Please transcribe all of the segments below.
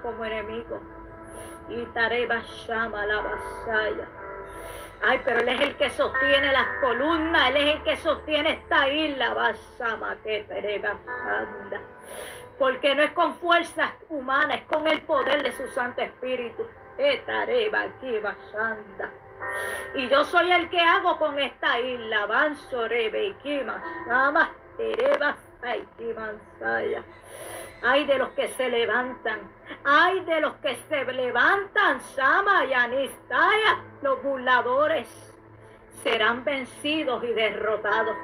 como enemigo. Y Tareba Shama la vasalla. Ay, pero Él es el que sostiene las columnas, Él es el que sostiene esta isla, Basama que Tareba Shanda. Porque no es con fuerzas humanas, es con el poder de su Santo Espíritu. Tareba aquí Basanda. Y yo soy el que hago con esta isla, Banso Rebe Shama Tereba Mansaya. Ay de los que se levantan, ay de los que se levantan, Sama y Anistaya, los burladores serán vencidos y derrotados.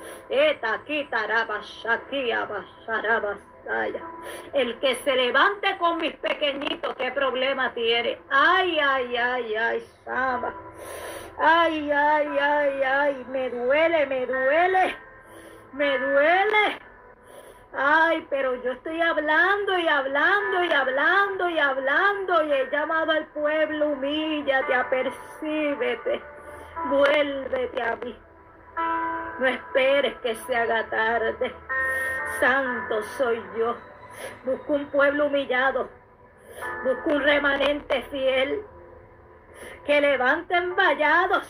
El que se levante con mis pequeñitos, ¿qué problema tiene? Ay, ay, ay, ay, Sama. Ay, ay, ay, ay, me duele, me duele, me duele. Ay, pero yo estoy hablando y hablando y hablando y hablando y he llamado al pueblo, humíllate, apercíbete, vuélvete a mí. No esperes que se haga tarde. Santo soy yo. Busco un pueblo humillado. Busco un remanente fiel. Que levanten vallados.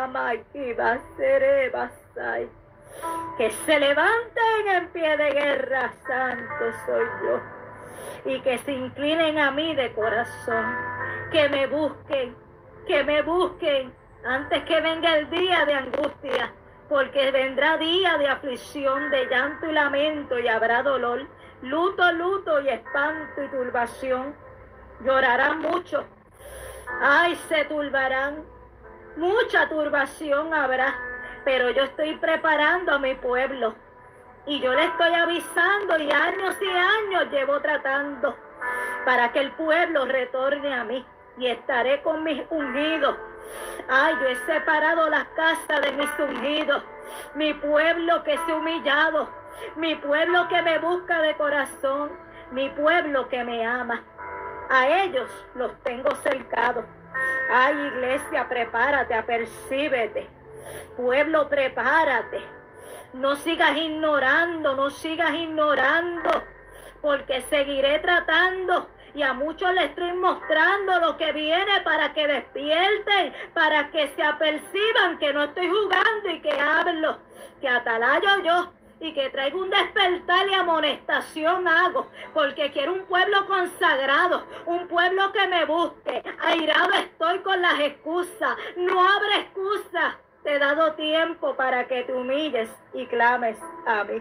Que se levanten en pie de guerra. Santo soy yo. Y que se inclinen a mí de corazón. Que me busquen. Que me busquen. Antes que venga el día de angustia. Porque vendrá día de aflicción, de llanto y lamento, y habrá dolor, luto, luto y espanto y turbación. Llorarán mucho, ay, se turbarán, mucha turbación habrá, pero yo estoy preparando a mi pueblo, y yo le estoy avisando, y años llevo tratando, para que el pueblo retorne a mí, y estaré con mis ungidos. Ay, yo he separado las casas de mis ungidos, mi pueblo que se ha humillado, mi pueblo que me busca de corazón, mi pueblo que me ama. A ellos los tengo cercados. Ay, iglesia, prepárate, apercíbete. Pueblo, prepárate. No sigas ignorando, no sigas ignorando, porque seguiré tratando. Y a muchos les estoy mostrando lo que viene para que despierten, para que se aperciban que no estoy jugando y que hablo, que atalayo yo y que traigo un despertar y amonestación hago, porque quiero un pueblo consagrado, un pueblo que me busque. Airado estoy con las excusas, no habrá excusa. Te he dado tiempo para que te humilles y clames a mí.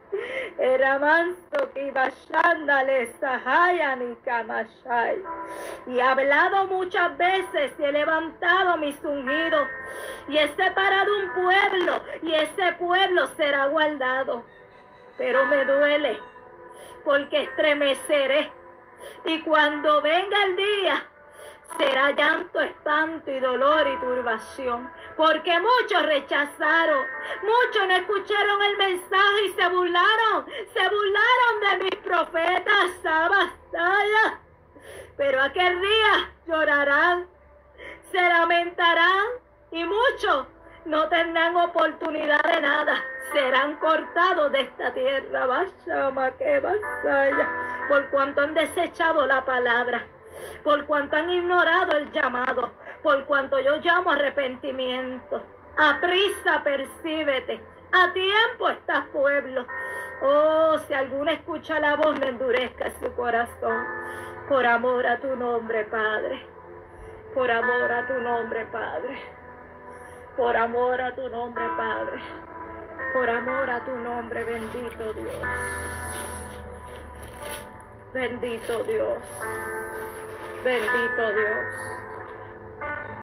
Era manso que iba shandale sahayan y kamashai. Y he hablado muchas veces y he levantado mis ungidos y he separado un pueblo y ese pueblo será guardado. Pero me duele porque estremeceré y cuando venga el día será llanto, espanto y dolor y turbación, porque muchos rechazaron, muchos no escucharon el mensaje y se burlaron de mis profetas, Sabastaya. Pero aquel día llorarán, se lamentarán y muchos no tendrán oportunidad de nada, serán cortados de esta tierra, por cuanto han desechado la palabra, por cuanto han ignorado el llamado, por cuanto yo llamo arrepentimiento. Aprisa, percíbete, a tiempo estás, pueblo. Oh, si alguno escucha la voz, no endurezca su corazón, por amor a tu nombre, Padre, por amor a tu nombre, Padre, por amor a tu nombre, Padre, por amor a tu nombre, bendito Dios, bendito Dios. Bendito Dios.